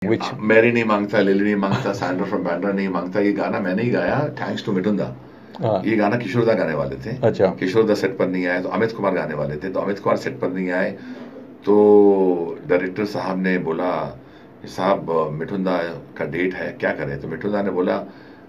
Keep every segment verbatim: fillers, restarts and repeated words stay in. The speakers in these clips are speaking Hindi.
Which? मेरी नहीं मांगता, लिली नहीं मांगता, सैंड्रा फ्रॉम बैंड्रा नहीं मांगता, ये गाना मैंने ही गाया थैंक्स टू मिठुन दा। हाँ। ये गाना किशोर दा गाने वाले थे। अच्छा। किशोर दा सेट पर नहीं आए तो अमित कुमार गाने वाले थे, तो अमित कुमार सेट पर नहीं आए तो डायरेक्टर साहब ने बोला साहब मिठुन दा का डेट है, क्या करें? तो मिठुन दा ने बोला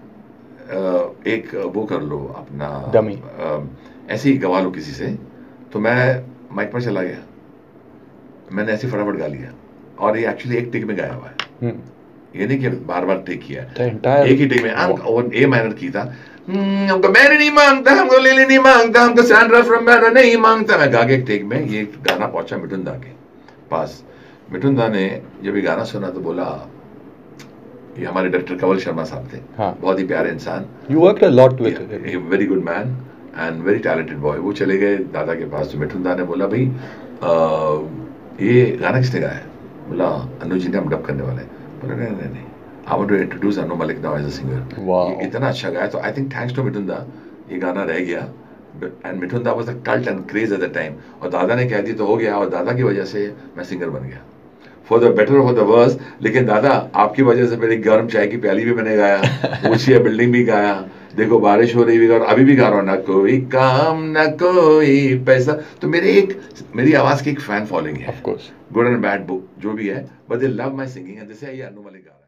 एक वो कर लो अपना डमी, ऐसे ही गवा लो किसी से। तो मैं माइक पर चला गया, मैंने ऐसे फटाफट गा लिया, और ये एक्चुअली एक टेक में गाया हुआ है, ये नहीं कि बार बार टेक किया, एक ही टेक में। और ए माइनर की था, हमको मैरी नहीं मांगता, हमको लिली नहीं मांगता, हमको सैंड्रा फ्रॉम बैंड्रा नहीं मांगता, मैं गा के एक टेक में ये गाना पहुंचा मिठुन दा के पास। मिठुन दा ने जब ये गाना सुना तो बोला, ये हमारे डायरेक्टर कंवल शर्मा साहब थे, हाँ। बहुत ही प्यारे इंसान, you worked a lot with him, very good man and very talented boy. वो चले गए दादा के पास, तो मिठुन दा ने बोला भाई ये गाना किसने गाया? बोला अनु जी ने, हम डब करने वाले। बोला नहीं नहीं नहीं, I want to introduce Anu Malik now as a singer. इतना अच्छा गाया, तो I think thanks to Mithun da ये गाना रह गया। And Mithun da was a cult and craze at the time, और दादा ने कह दी तो हो गया, और दादा की वजह से मैं सिंगर बन गया, for the better for the worse. लेकिन दादा आपकी वजह से मेरी गर्म चाय की प्याली भी मैंने गाया, ऊंची बिल्डिंग भी गाया, देखो बारिश हो रही भी, और अभी भी गा रहा हूँ, ना कोई काम ना कोई पैसा। तो मेरे एक मेरी आवाज की एक फैन फॉलोइंग है, of course, good and bad book जो भी है, but they love my singing and they say ये अनु मलिक गा रहा है।